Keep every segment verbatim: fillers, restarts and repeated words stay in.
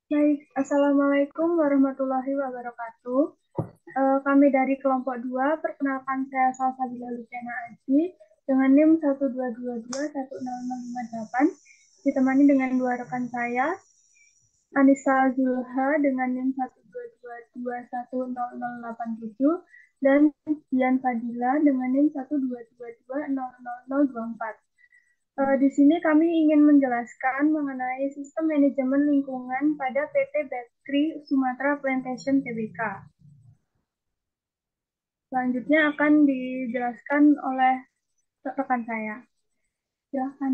Baik, Assalamualaikum warahmatullahi wabarakatuh. Eh, kami dari kelompok dua, perkenalkan saya Salsabila Luciana Aji dengan NIM satu dua dua dua satu nol nol lima delapan, ditemani dengan dua rekan saya, Anissa Zulha dengan NIM satu dua dua dua satu nol nol delapan tujuh dan Dian Fadila dengan NIM satu dua dua dua nol nol nol dua empat. Eh, di sini kami ingin menjelaskan mengenai sistem manajemen lingkungan pada P T Bakri Sumatera Plantation Tbk. Selanjutnya akan dijelaskan oleh rekan saya. Silakan.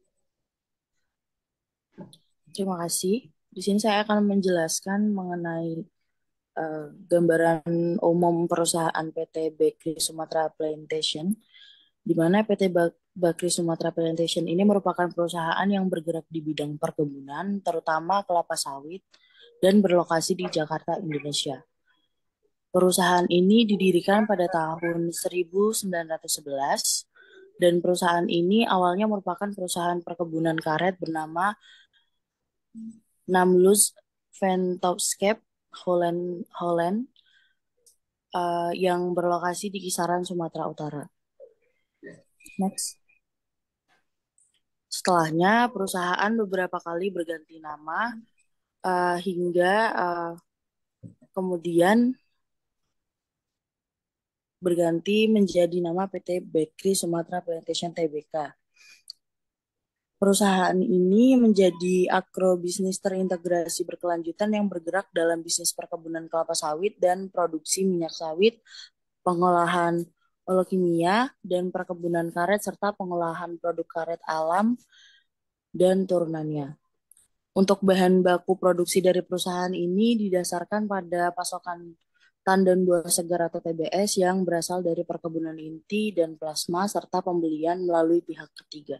Terima kasih. Di sini saya akan menjelaskan mengenai eh, gambaran umum perusahaan P T Bakery Sumatera Plantation, di mana P T Bak- Bakri Sumatera Plantation ini merupakan perusahaan yang bergerak di bidang perkebunan, terutama kelapa sawit, dan berlokasi di Jakarta, Indonesia. Perusahaan ini didirikan pada tahun seribu sembilan ratus sebelas, dan perusahaan ini awalnya merupakan perusahaan perkebunan karet bernama Namlus Ventouscape Holland, Holland eh, yang berlokasi di kisaran Sumatera Utara. Next. Setelahnya, perusahaan beberapa kali berganti nama eh, hingga eh, kemudian berganti menjadi nama P T Bakery Sumatera Plantation Tbk. Perusahaan ini menjadi agrobisnis terintegrasi berkelanjutan yang bergerak dalam bisnis perkebunan kelapa sawit dan produksi minyak sawit, pengolahan olekimia, dan perkebunan karet, serta pengolahan produk karet alam dan turunannya. Untuk bahan baku produksi dari perusahaan ini didasarkan pada pasokan tandan buah segar atau T B S yang berasal dari perkebunan inti dan plasma, serta pembelian melalui pihak ketiga.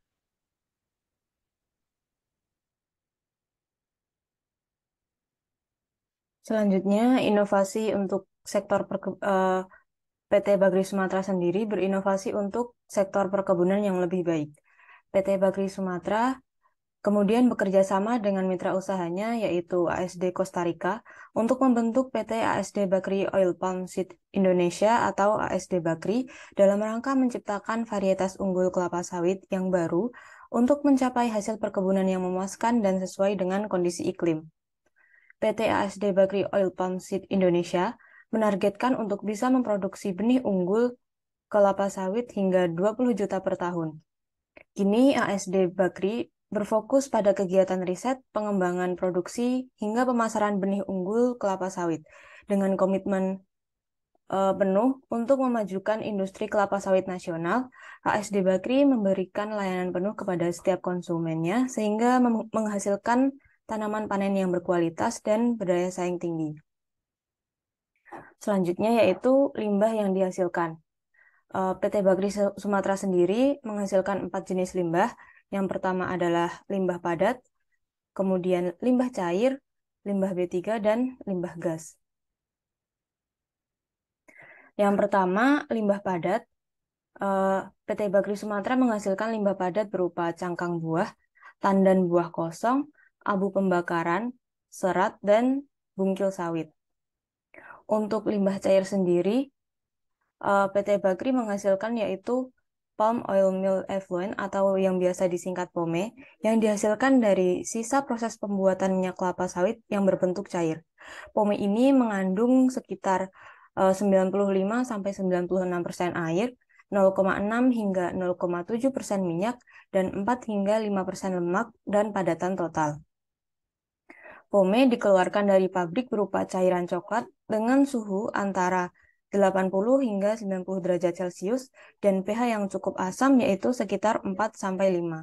Selanjutnya, inovasi untuk sektor perke- eh, P T Bagri Sumatera sendiri berinovasi untuk sektor perkebunan yang lebih baik. P T Bagri Sumatera kemudian bekerja sama dengan mitra usahanya yaitu A S D Costa Rica untuk membentuk P T A S D Bakri Oil Palm Seed Indonesia atau A S D Bakri dalam rangka menciptakan varietas unggul kelapa sawit yang baru untuk mencapai hasil perkebunan yang memuaskan dan sesuai dengan kondisi iklim. P T A S D Bakri Oil Palm Seed Indonesia menargetkan untuk bisa memproduksi benih unggul kelapa sawit hingga dua puluh juta per tahun. Kini A S D Bakri berfokus pada kegiatan riset, pengembangan produksi, hingga pemasaran benih unggul kelapa sawit dengan komitmen eh, penuh untuk memajukan industri kelapa sawit nasional. A S D Bakri memberikan layanan penuh kepada setiap konsumennya sehingga mem- menghasilkan tanaman panen yang berkualitas dan berdaya saing tinggi. Selanjutnya yaitu limbah yang dihasilkan. Eh, P T Bagri Su- Sumatera sendiri menghasilkan empat jenis limbah. Yang pertama adalah limbah padat, kemudian limbah cair, limbah B tiga, dan limbah gas. Yang pertama, limbah padat. Eh, P T Bagri Sumatera menghasilkan limbah padat berupa cangkang buah, tandan buah kosong, abu pembakaran, serat, dan bungkil sawit. Untuk limbah cair sendiri, eh, P T Bagri menghasilkan yaitu palm oil meal effluent atau yang biasa disingkat POME yang dihasilkan dari sisa proses pembuatan minyak kelapa sawit yang berbentuk cair. POME ini mengandung sekitar eh, sembilan puluh lima sampai sembilan puluh enam persen air, nol koma enam hingga nol koma tujuh persen minyak, dan empat hingga lima persen lemak dan padatan total. POME dikeluarkan dari pabrik berupa cairan coklat dengan suhu antara delapan puluh hingga sembilan puluh derajat Celcius dan pH yang cukup asam yaitu sekitar empat sampai lima.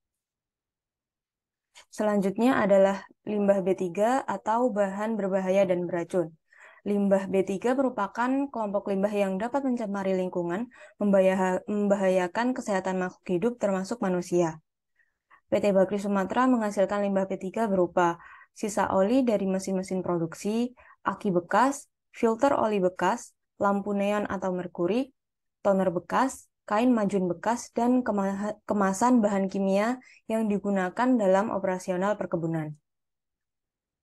Selanjutnya adalah limbah B tiga atau bahan berbahaya dan beracun. Limbah B tiga merupakan kelompok limbah yang dapat mencemari lingkungan, membahayakan kesehatan makhluk hidup termasuk manusia. P T Bakri Sumatera menghasilkan limbah B tiga berupa sisa oli dari mesin-mesin produksi, aki bekas, filter oli bekas, lampu neon atau merkuri, toner bekas, kain majun bekas, dan kemasan bahan kimia yang digunakan dalam operasional perkebunan.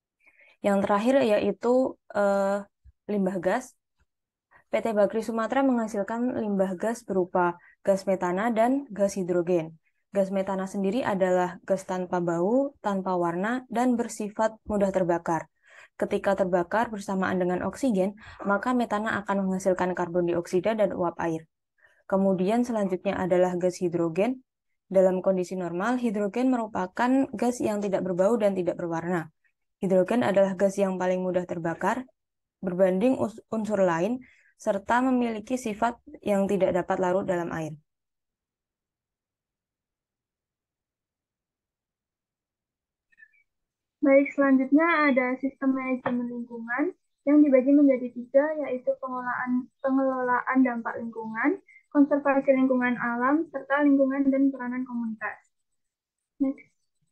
Yang terakhir yaitu eh, limbah gas. P T Bagri Sumatera menghasilkan limbah gas berupa gas metana dan gas hidrogen. Gas metana sendiri adalah gas tanpa bau, tanpa warna, dan bersifat mudah terbakar. Ketika terbakar bersamaan dengan oksigen, maka metana akan menghasilkan karbon dioksida dan uap air. Kemudian selanjutnya adalah gas hidrogen. Dalam kondisi normal, hidrogen merupakan gas yang tidak berbau dan tidak berwarna. Hidrogen adalah gas yang paling mudah terbakar berbanding unsur lain, serta memiliki sifat yang tidak dapat larut dalam air. Baik, selanjutnya ada sistem manajemen lingkungan yang dibagi menjadi tiga, yaitu pengelolaan, pengelolaan dampak lingkungan, konservasi lingkungan alam, serta lingkungan dan peranan komunitas. Next.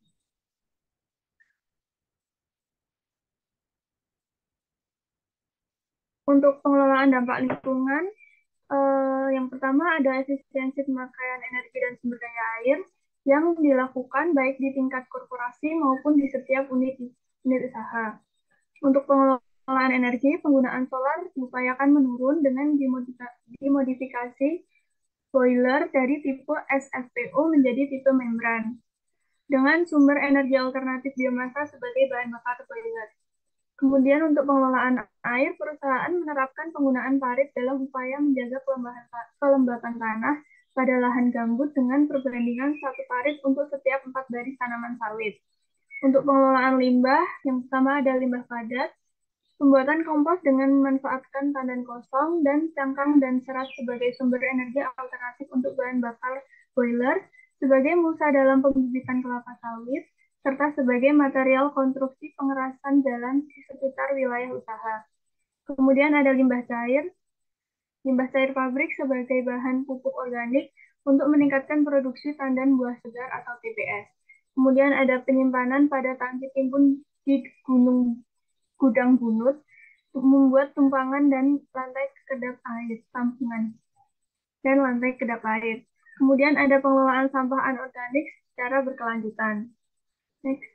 Untuk pengelolaan dampak lingkungan, eh, yang pertama ada efisiensi pemakaian energi dan sumber daya air yang dilakukan baik di tingkat korporasi maupun di setiap unit unit usaha. Untuk pengelolaan energi, penggunaan solar diupayakan menurun dengan dimodifikasi boiler dari tipe S F P O menjadi tipe membran, dengan sumber energi alternatif biomasa sebagai bahan bakar boiler. Kemudian untuk pengelolaan air, perusahaan menerapkan penggunaan parit dalam upaya menjaga kelembapan tanah pada lahan gambut dengan perbandingan satu parit untuk setiap empat baris tanaman sawit. Untuk pengelolaan limbah, yang pertama ada limbah padat, pembuatan kompos dengan memanfaatkan tandan kosong dan cangkang dan serat sebagai sumber energi alternatif untuk bahan bakar boiler, sebagai mulsa dalam pembibitan kelapa sawit, serta sebagai material konstruksi pengerasan jalan di sekitar wilayah usaha. Kemudian ada limbah cair, limbah cair pabrik sebagai bahan pupuk organik untuk meningkatkan produksi tandan buah segar atau T B S. Kemudian ada penyimpanan pada tangki timbun di gunung gudang bunut, membuat tumpangan dan lantai kedap air, tampungan, dan lantai kedap air. Kemudian ada pengelolaan sampah anorganik secara berkelanjutan. Next.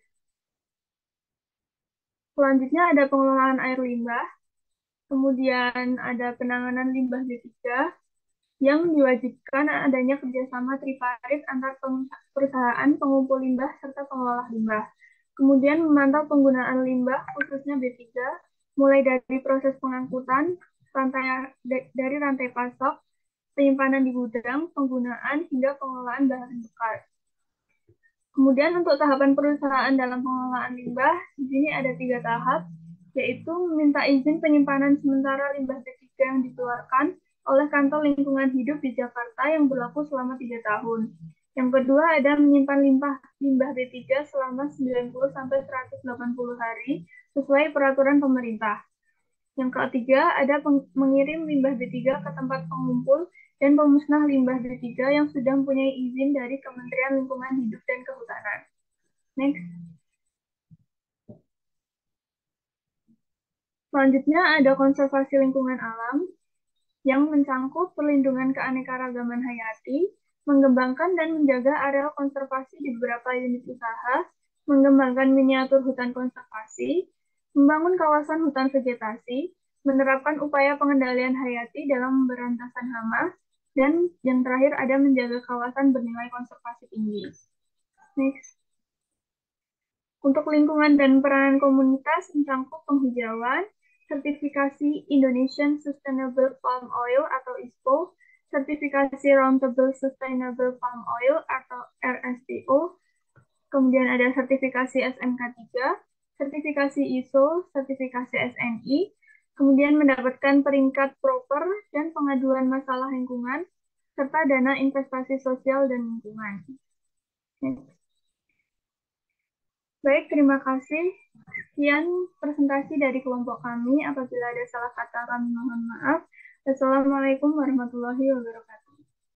Selanjutnya ada pengelolaan air limbah, kemudian ada penanganan limbah B tiga, yang diwajibkan adanya kerjasama triparit antar perusahaan pengumpul limbah serta pengelola limbah. Kemudian memantau penggunaan limbah, khususnya B tiga, mulai dari proses pengangkutan, rantai, dari rantai pasok, penyimpanan di gudang, penggunaan, hingga pengelolaan bahan bakar. Kemudian untuk tahapan perusahaan dalam pengelolaan limbah, di sini ada tiga tahap, yaitu meminta izin penyimpanan sementara limbah B tiga yang dikeluarkan oleh Kantor Lingkungan Hidup di Jakarta yang berlaku selama tiga tahun. Yang kedua ada menyimpan limbah limbah B tiga selama sembilan puluh sampai seratus delapan puluh hari sesuai peraturan pemerintah. Yang ketiga ada mengirim limbah B tiga ke tempat pengumpul dan pemusnah limbah B tiga yang sudah mempunyai izin dari Kementerian Lingkungan Hidup dan Kehutanan. Next. Selanjutnya ada konservasi lingkungan alam yang mencangkup perlindungan keanekaragaman hayati, mengembangkan dan menjaga areal konservasi di beberapa unit usaha, mengembangkan miniatur hutan konservasi, membangun kawasan hutan vegetasi, menerapkan upaya pengendalian hayati dalam pemberantasan hama, dan yang terakhir ada menjaga kawasan bernilai konservasi tinggi. Next. Untuk lingkungan dan peranan komunitas mencangkup penghijauan, sertifikasi Indonesian Sustainable Palm Oil atau I S P O, sertifikasi Roundtable Sustainable Palm Oil atau R S P O, kemudian ada sertifikasi S M K tiga, sertifikasi I S O, sertifikasi S N I, kemudian mendapatkan peringkat proper dan pengaduan masalah lingkungan, serta dana investasi sosial dan lingkungan. Baik, terima kasih. Sekian presentasi dari kelompok kami. Apabila ada salah kata, kami mohon maaf. Wassalamualaikum warahmatullahi wabarakatuh.